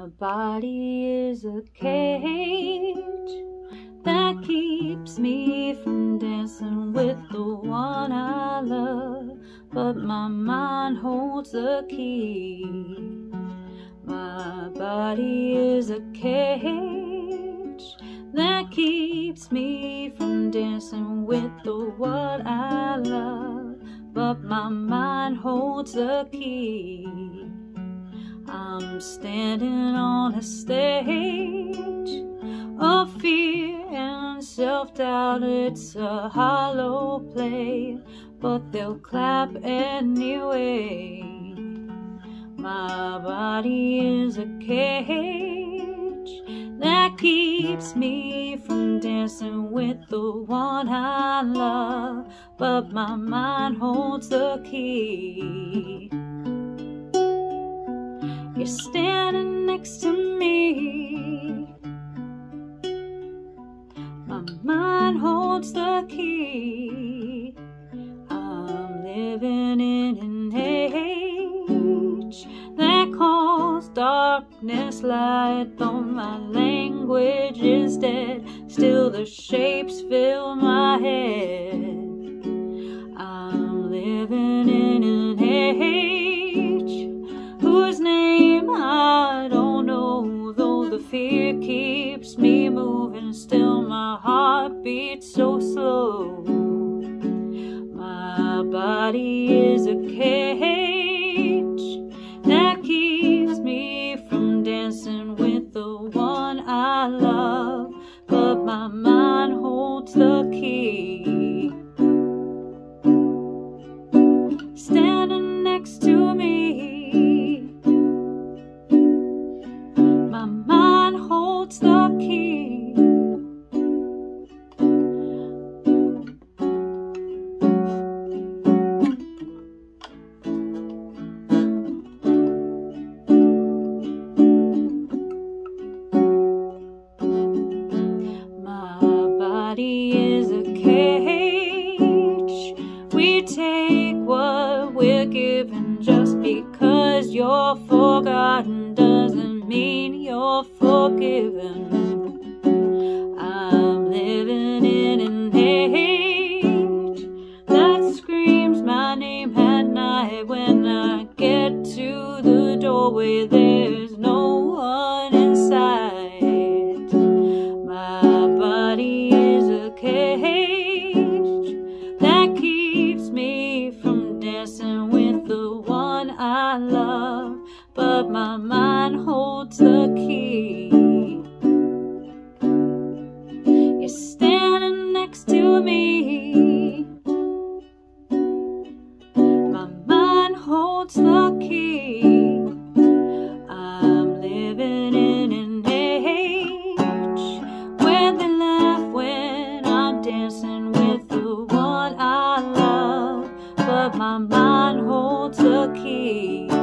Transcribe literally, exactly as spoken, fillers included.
My body is a cage that keeps me from dancing with the one I love, but my mind holds the key. My body is a cage that keeps me from dancing with the one I love, but my mind holds the key. I'm standing on a stage of fear and self-doubt. It's a hollow play, but they'll clap anyway. My body is a cage that keeps me from dancing with the one I love, but my mind holds the key. You're standing next to me. My mind holds the key. I'm living in an age that calls darkness light. Though my language is dead, still the shapes fill my head. I'm living in an age whose name I don't know, though the fear keeps me moving. Still my heart beats so slow. My body is a cage that keeps me from dancing with the one I love, but my mind holds the key. Standing next to me, my mind holds the key. My body is a cage. We take what we're given. Just because you're forgotten doesn't mean you're forgiven. I'm living in an age that screams my name at night. When I get to the doorway, there's no one inside. My body is a cage that keeps me from dancing with the one I love, but my mind holds the key. You're standing next to me. My mind holds the key. I'm living in an age where they laugh when I'm dancing with the one I love, but my mind holds the key.